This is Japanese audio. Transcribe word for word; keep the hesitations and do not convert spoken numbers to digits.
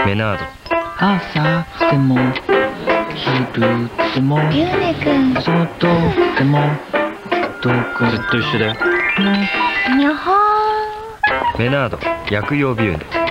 メナード。 朝でも昼でもゆうねくん。 外でもどこずっと一緒だよ。 にゃはメナード薬用ビューネ。